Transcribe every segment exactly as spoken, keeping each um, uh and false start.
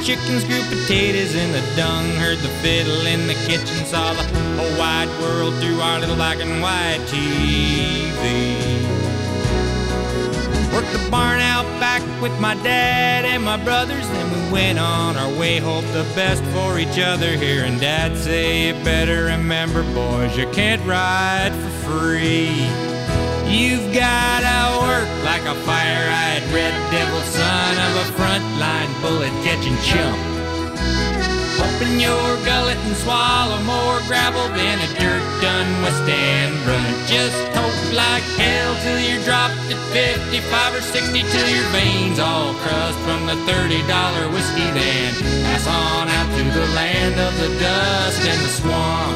chickens, grew potatoes in the dung, heard the fiddle in the kitchen, saw the whole wide world through our little black and white T V. Worked the barn out back with my dad and my brothers, then we went on our way, hoped the best for each other. Hearing Dad say, you better remember, boys, you can't ride for free. You've gotta work like a fire-eyed red devil, son of a frontline bullet-catching chump. Open your gullet and swallow more gravel than a dirt-done West End run. Just hope like hell till you're dropped at fifty-five or sixty, till your veins all crust from the thirty dollar whiskey. Then pass on out to the land of the dust and the swamp.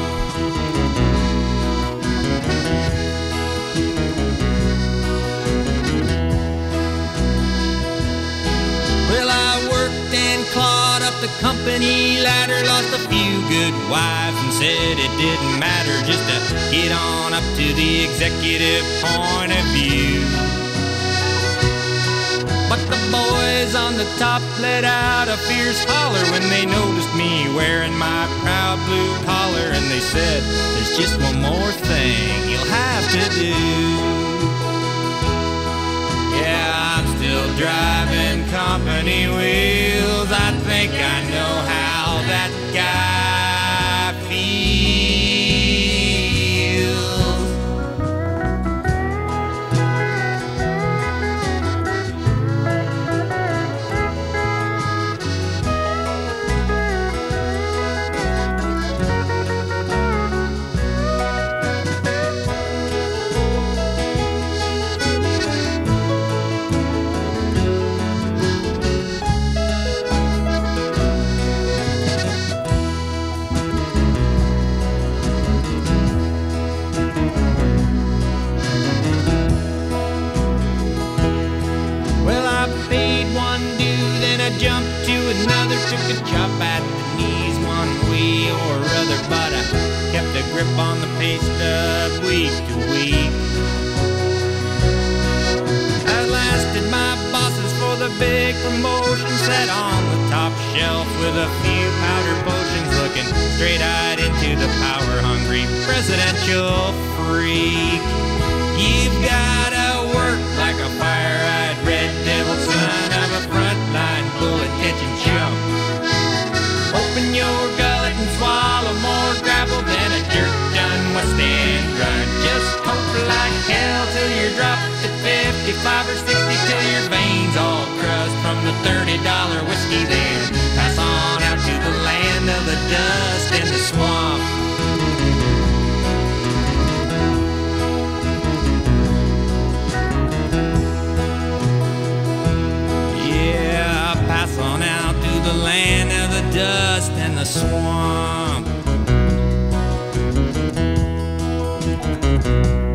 Well, I worked and clawed up the company ladder, lost a few good wives and said it didn't matter, just to get on up to the executive point of view. But the boys on the top let out a fierce holler when they noticed me wearing my proud blue collar, and they said, there's just one more thing you'll have to do. Yeah, I'm still driving company wheels. I think I know how that guy feels. Jumped to another, took a chop at the knees one way or other, but I kept a grip on the pay stub week to week. I lasted my bosses for the big promotion, sat on the top shelf with a few powder potions, looking straight-eyed into the power-hungry presidential freak. You've gotta work like a fire-eyed red devil, son of a frontline bullet-catching chump. Open your gullet and swallow more gravel than a dirt-done West End run. Just hope like hell till you're dropped at fifty-five or sixty, till your veins all crust from the thirty dollar whiskey. Then pass on out to the land of the dust and the swamp. Pass on out to the land of the dust and the swamp.